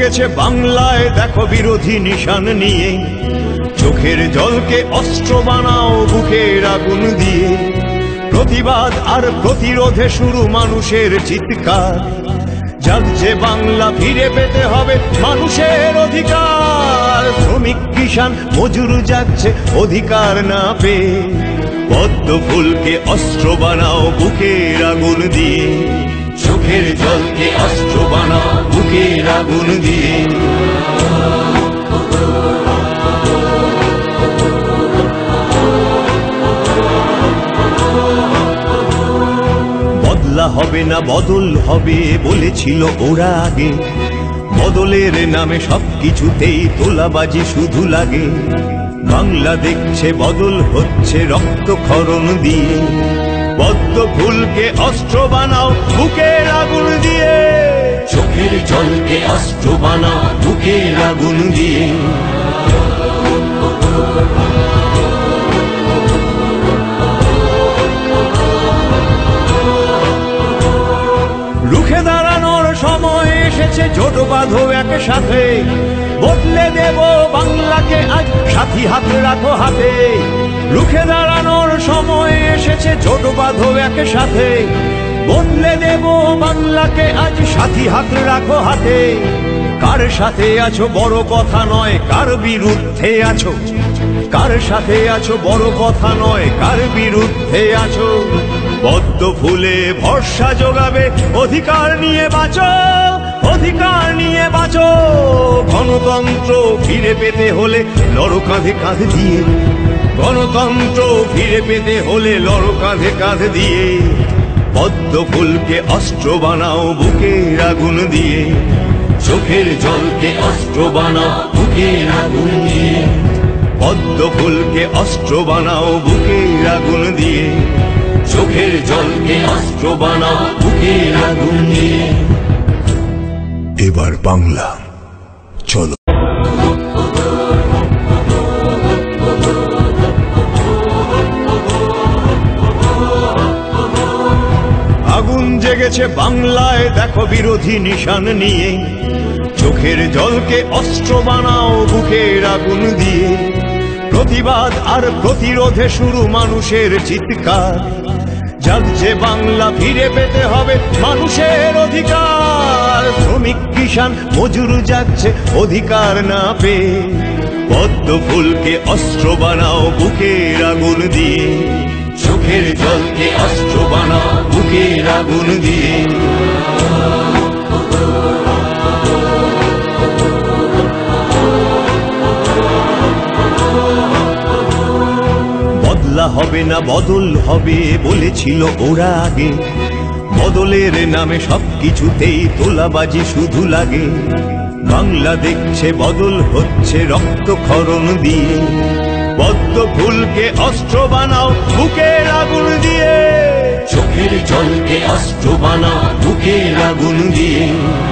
জেগেছে বাংলায়, দেখো বিরোধী নিশান নিয়ে। চোখের জলকে অস্ত্র বানাও বুকের আগুন দিয়ে। প্রতিবাদ আর প্রতিরোধে শুরু মানুষের চিৎকার। জাগছে বাংলা, ফিরে পেতে হবে মানুষের অধিকার। শ্রমিক কিষান মজুর জাগছে অধিকার না পেয়ে। পদ্ম ফুলকে অস্ত্র বানাও বুকের আগুন দিয়ে। চোখের জলকে অস্ত্র বানাও বুকের আগুন দিয়ে। বদলা হবে না বদল হবে বলেছিল ওরা আগে। বদলের নামে সবকিছুতেই তোলাবাজি শুধু লাগে। বাংলা দেখছে বদল হচ্ছে রক্তক্ষরণ দিয়ে। পদ্ম ফুলকে অস্ত্র বানাও বুকের আগুন দিয়ে। চোখের জলকে অস্ত্র বানাও বুকের আগুন দিয়ে। রুখে দাঁড়ানোর সময় এসেছে, জোট বাঁধো একসাথে। বদলে দেব বাংলাকে আজ, সাথী হাত রাখো হাতে। রুখে দাঁড়ানোর সময় এসেছে, জোট বাঁধো একসাথে। বদলে দেব বাংলাকে আজ, সাথী হাত রাখো হাতে। কার সাথে আছো বড় কথা নয়, কার বিরুদ্ধে আছো। কার সাথে আছো বড় কথা নয়, কার বিরুদ্ধে আছো। পদ্ম ফুলে ভরসা জোগাবে, অধিকার নিয়ে বাঁচো, অধিকার নিয়ে বাঁচো। গণতন্ত্র ফিরে পেতে হলে লড়ো কাঁধে কাঁধ দিয়ে। গণতন্ত্র ফিরে পেতে হলে লড়ো কাঁধে কাঁধ দিয়ে। পদ্ম ফুলকে অস্ত্র বানাও বুকের আগুন দিয়ে। চোখের জলকে অস্ত্র বানাও বুকের আগুন দিয়ে। পদ্ম ফুলকে অস্ত্র বানাও বুকের আগুন দিয়ে। চোখের জলকে অস্ত্র বানাও বুকের আগুন দিয়ে। এবার বাংলা চলো। আগুন জেগেছে বাংলায়, দেখো বিরোধী নিশান নিয়ে। চোখের জলকে অস্ত্র বানাও বুকের আগুন দিয়ে। প্রতিবাদ আর প্রতিরোধে শুরু মানুষের চিৎকার। জাগছে বাংলা, ফিরে পেতে হবে মানুষের অধিকার। শ্রমিক কিষান মজুর জাগছে অধিকার না পেয়ে। পদ্ম ফুলকে অস্ত্র বানাও বুকের আগুন দিয়ে। চোখের জলকে অস্ত্র বানাও বুকের আগুন দিয়ে। বদলা হবে না বদল হবে বলেছিল ওরা আগে। বদলের নামে সবকিছুতেই তোলাবাজি শুধু লাগে। বাংলা দেখছে বদল হচ্ছে রক্তক্ষরণ দিয়ে। পদ্ম ফুলকে অস্ত্র বানাও বুকের আগুন দিয়ে। চোখের জলকে অস্ত্র বানাও বুকের আগুন দিয়ে।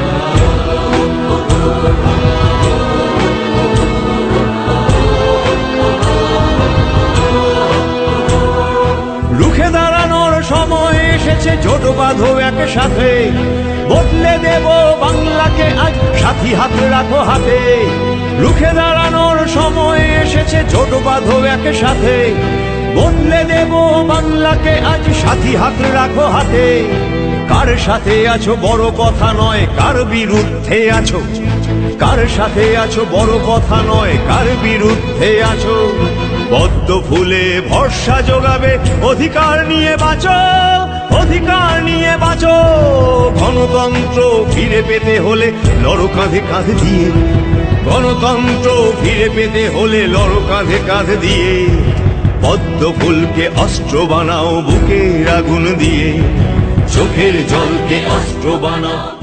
রুখে দাঁড়ানোর সময় এসেছে, জোট বাঁধো একসাথে। বদলে দেব বাংলাকে আজ, সাথী হাত রাখো হাতে। রুখে দাঁড়ানোর সময় এসেছে, জোট বাঁধো একসাথে। বদলে দেব বাংলাকে আজ, সাথী হাত রাখো হাতে। কার সাথে আছো বড় কথা নয়, কার বিরুদ্ধে আছো। কার সাথে আছো বড় কথা নয়, কার বিরুদ্ধে আছো। পদ্ম ফুলে ভরসা জোগাবে, অধিকার নিয়ে বাঁচো, অধিকার নিয়ে বাঁচো। গণতন্ত্র ফিরে পেতে হলে লড়ো কাঁধে কাঁধ দিয়ে। গণতন্ত্র ফিরে পেতে হলে লড়ো কাঁধে কাঁধ দিয়ে। পদ্ম ফুলকে অস্ত্র বানাও বুকের আগুন দিয়ে। চোখের জলকে অস্ত্র বানাও